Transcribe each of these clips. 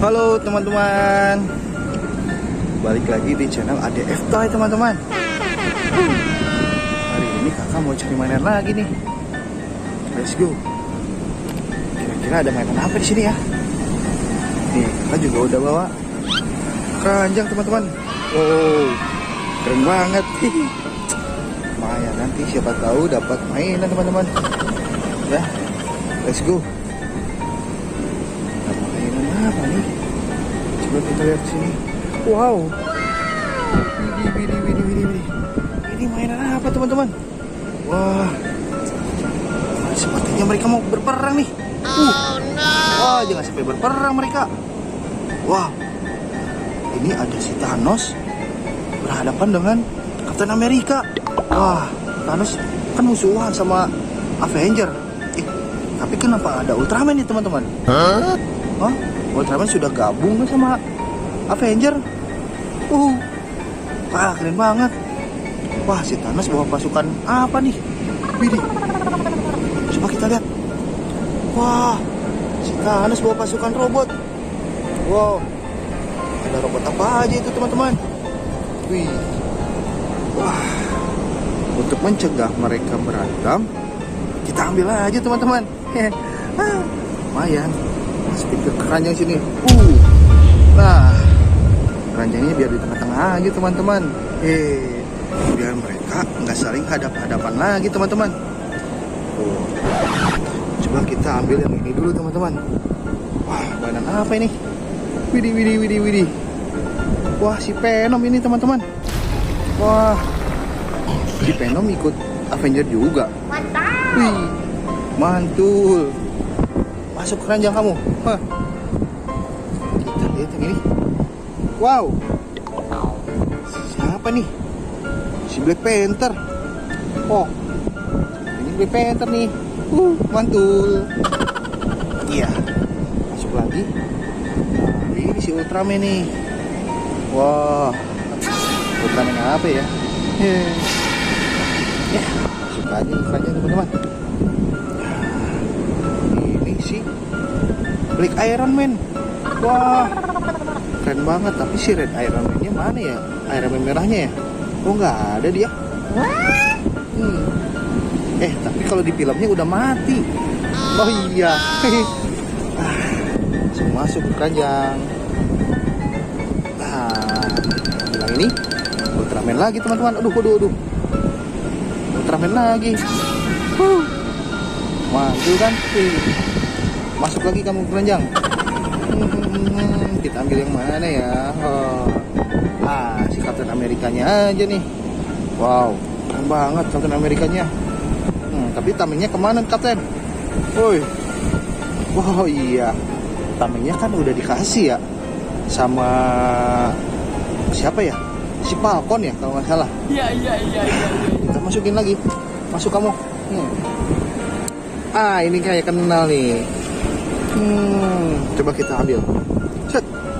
Halo teman-teman, balik lagi di channel ADF Toy teman-teman. Hari ini kakak mau cari mainan lagi nih. Let's go. Kira-kira ada mainan apa di sini ya? Nih, kakak juga udah bawa keranjang teman-teman. Wow, keren banget. Lumayan, nanti siapa tahu dapat mainan teman-teman. Ya, let's go. Apa nih? Coba kita lihat sini. Wow. Widih. Ini mainan apa teman-teman? Wah. Sepertinya mereka mau berperang nih. Wah, jangan sampai berperang mereka. Wah. Ini ada si Thanos berhadapan dengan Captain America. Wah, Thanos kan musuhan sama Avenger. Tapi kenapa ada Ultraman nih teman-teman? Hah? Ultraman sudah gabung sama Avenger. Wah, keren banget. Wah, si Thanos bawa pasukan apa nih? Widih. Coba kita lihat. Wah, si Thanos bawa pasukan robot. Wow. Ada robot apa aja itu teman-teman? Wih. Wah. Untuk mencegah mereka berantem, kita ambil aja teman-teman. Lumayan. Speaker keranjang sini. Nah, keranjangnya biar di tengah-tengah aja teman-teman. Biar mereka nggak saling hadap-hadapan lagi teman-teman. Coba kita ambil yang ini dulu teman-teman. Wah, mainan apa ini? Widih. Wah, si Venom ini teman-teman. Wah, si Venom ikut Avenger juga. Wih, mantul. Masuk keranjang kamu. Hah. Kita lihat yang ini. Wow. Siapa nih? Si Black Panther. Oh, ini Black Panther nih. Mantul. Iya. Masuk lagi. Nah, ini si Ultraman nih. Wah. Ultraman apa ya? Ya, masuk aja ke keranjang teman-teman. Black Iron Man. Wah, keren banget. Tapi si Red Iron Man-nya mana ya? Iron Man merahnya ya? Oh, nggak ada dia. Tapi kalau di filmnya udah mati. Oh iya. Langsung masuk ke keranjang. Bilang ini Ultraman lagi teman-teman. Aduh. Ultraman lagi. Mantul kan? Masuk lagi kamu keranjang. Kita ambil yang mana ya? Si Captain Amerikanya aja nih. Wow, keren banget Captain Amerikanya. Tapi tamengnya kemana Captain? Woi. Wow, iya. Tamengnya kan udah dikasih ya sama siapa ya? Si Falcon ya kalau nggak salah. Iya. Kita masukin lagi. Masuk kamu. Ini kayak kenal nih. Coba kita ambil. Set.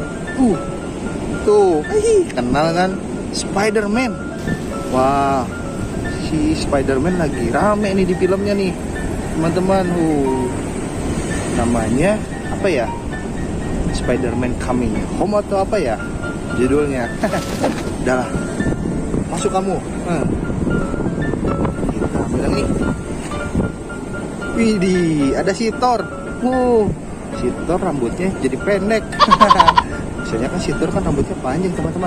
Tuh, kenal kan? Spider-Man. Wah, si Spider-Man lagi rame nih di filmnya nih, teman-teman. Namanya apa ya? Spider-Man Coming Home atau apa ya judulnya? Udahlah, masuk kamu. Kita ambil yang ini. Widih, ada si Thor. Si Thor rambutnya jadi pendek. Biasanya kan si Thor kan rambutnya panjang teman-teman.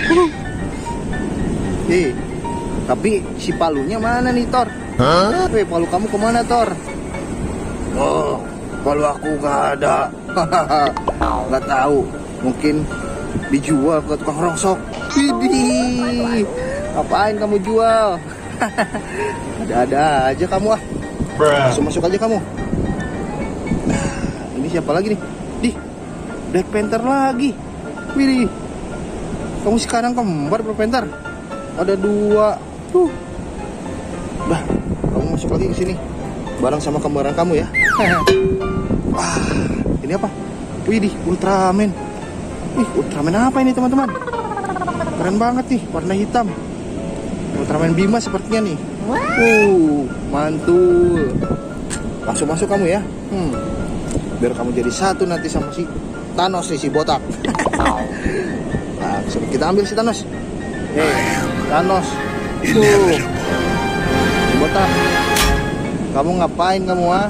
Tapi si palunya mana nih Thor? Palu kamu kemana Thor? Oh, palu aku gak ada. Gak tahu. Mungkin dijual ke tukang rongsok. Widih, apain kamu jual? Ada-ada aja kamu ah. Masuk aja kamu. Ini siapa lagi nih? Black Panther lagi. Widih. Kamu sekarang kembar Black Panther. Ada 2. Udah, kamu masuk lagi ke sini. Bareng sama kembaran kamu ya. Wah, ini apa? Widih, Ultraman. Ultraman apa ini teman-teman? Keren banget nih, warna hitam. Ultraman Bima sepertinya nih. Mantul. Masuk kamu ya. biar kamu jadi satu nanti sama si Thanos nih, si botak. Langsung kita ambil si Thanos. Thanos. Tuh. Si botak. Kamu ngapain kamu, ah?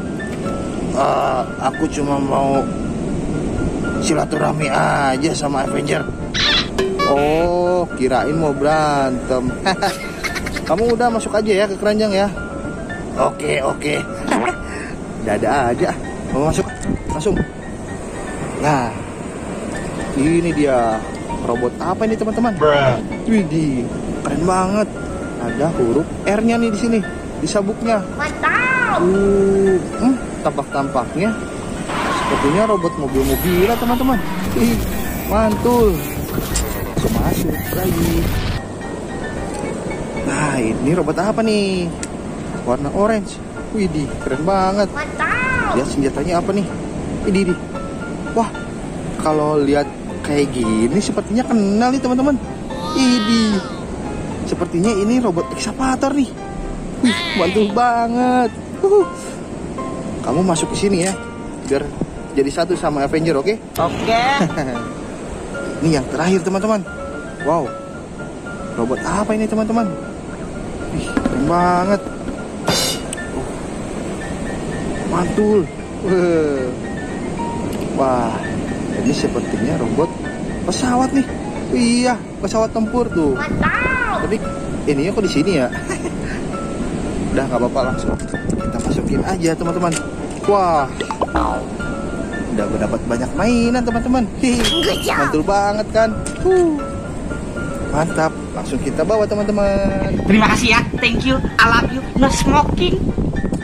Aku cuma mau silaturahmi aja sama Avenger. Oh, kirain mau berantem. Kamu udah masuk aja ya ke keranjang ya. Oke. Dada aja. Mau masuk, langsung. Nah, ini dia robot apa ini teman-teman? Widih, keren banget. Ada huruf R-nya nih di sini, di sabuknya. Mantap. Tampak-tampaknya sepertinya robot mobil-mobilan teman-teman. Mantul. Masuk lagi. Nah, ini robot apa nih? Warna orange. Widih, keren banget. Mantap. Lihat senjatanya apa nih? Ini. Wah, kalau lihat kayak gini sepertinya kenal nih teman-teman. Ini. Sepertinya ini robot ekskavator nih. Wih, mantul banget. Kamu masuk ke sini ya, biar jadi satu sama Avenger, oke? Oke. Ini yang terakhir teman-teman. Wow, robot apa ini teman-teman? Wih, keren banget. Mantul. Wah, ini sepertinya robot pesawat nih. Iya, pesawat tempur tuh. Mantap. Tapi ini kok di sini ya? Udah nggak apa-apa, langsung kita masukin aja teman-teman. Wah, udah mendapat banyak mainan teman-teman. Mantul banget kan? Mantap, langsung kita bawa teman-teman. Terima kasih ya. Thank you. I love you. No smoking.